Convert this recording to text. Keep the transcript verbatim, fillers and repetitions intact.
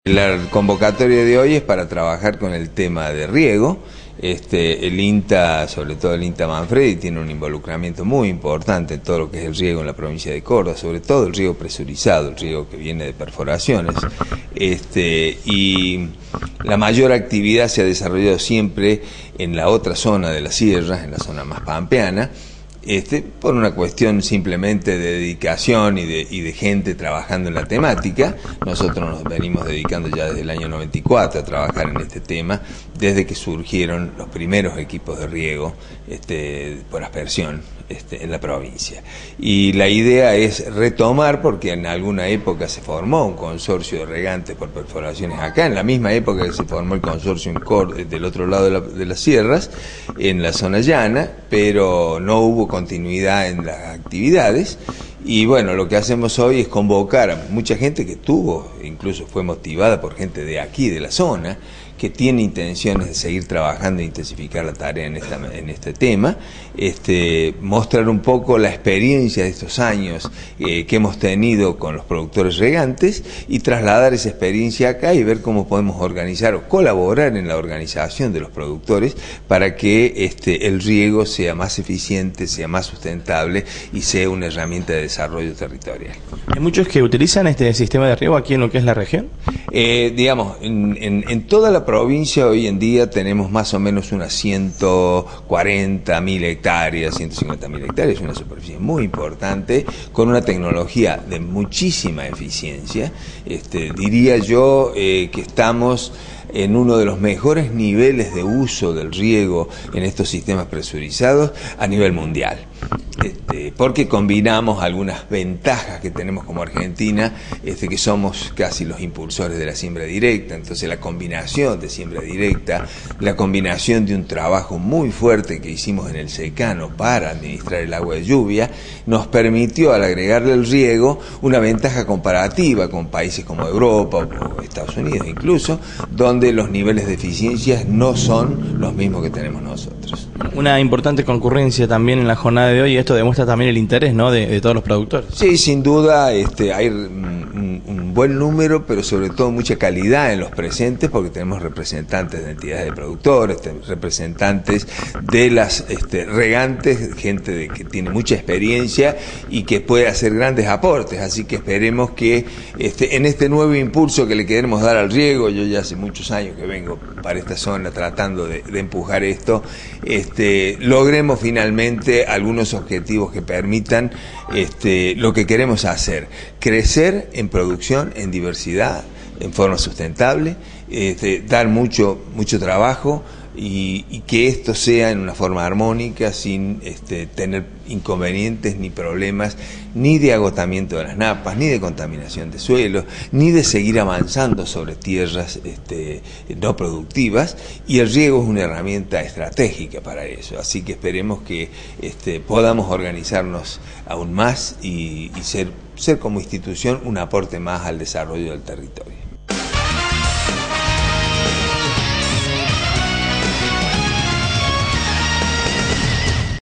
La convocatoria de hoy es para trabajar con el tema de riego. Este, el INTA, sobre todo el INTA Manfredi, tiene un involucramiento muy importante en todo lo que es el riego en la provincia de Córdoba, sobre todo el riego presurizado, el riego que viene de perforaciones. Este, y la mayor actividad se ha desarrollado siempre en la otra zona de la sierra, en la zona más pampeana, Este, por una cuestión simplemente de dedicación y de, y de gente trabajando en la temática. Nosotros nos venimos dedicando ya desde el año noventa y cuatro a trabajar en este tema, desde que surgieron los primeros equipos de riego este, por aspersión este, en la provincia. Y la idea es retomar, porque en alguna época se formó un consorcio de regantes por perforaciones acá, en la misma época que se formó el consorcio en Córdoba, del otro lado de, la, de las sierras, en la zona llana, pero no hubo continuidad en las actividades. Y bueno, lo que hacemos hoy es convocar a mucha gente que tuvo, incluso fue motivada por gente de aquí, de la zona, que tiene intenciones de seguir trabajando e intensificar la tarea en, esta, en este tema, este, mostrar un poco la experiencia de estos años eh, que hemos tenido con los productores regantes y trasladar esa experiencia acá y ver cómo podemos organizar o colaborar en la organización de los productores para que este, el riego sea más eficiente, sea más sustentable y sea una herramienta de desarrollo territorial. ¿Hay muchos que utilizan este sistema de riego aquí en lo que es la región? Eh, digamos, en, en, en toda la provincia hoy en día tenemos más o menos unas ciento cuarenta mil hectáreas, ciento cincuenta mil hectáreas, una superficie muy importante, con una tecnología de muchísima eficiencia. Este, diría yo eh, que estamos en uno de los mejores niveles de uso del riego en estos sistemas presurizados a nivel mundial. Este, porque combinamos algunas ventajas que tenemos como Argentina, este, que somos casi los impulsores de la siembra directa. Entonces la combinación de siembra directa, la combinación de un trabajo muy fuerte que hicimos en el secano para administrar el agua de lluvia, nos permitió, al agregarle el riego, una ventaja comparativa con países como Europa o Estados Unidos incluso, donde los niveles de eficiencia no son los mismos que tenemos nosotros. Una importante concurrencia también en la jornada de hoy, y esto demuestra también el interés, ¿no?, de, de todos los productores. Sí, sin duda este, hay un, un buen número, pero sobre todo mucha calidad en los presentes, porque tenemos representantes de entidades de productores, representantes de las este, regantes, gente de, que tiene mucha experiencia y que puede hacer grandes aportes. Así que esperemos que este, en este nuevo impulso que le queremos dar al riego, yo ya hace muchos años que vengo para esta zona tratando de, de empujar esto, este, logremos finalmente algunos objetivos que permitan este, lo que queremos hacer: crecer en producción, en diversidad, en forma sustentable, este, dar mucho, mucho trabajo y, y que esto sea en una forma armónica, sin este, tener inconvenientes ni problemas, ni de agotamiento de las napas, ni de contaminación de suelos, ni de seguir avanzando sobre tierras este, no productivas, y el riego es una herramienta estratégica para eso. Así que esperemos que este, podamos organizarnos aún más y, y ser, ser como institución un aporte más al desarrollo del territorio.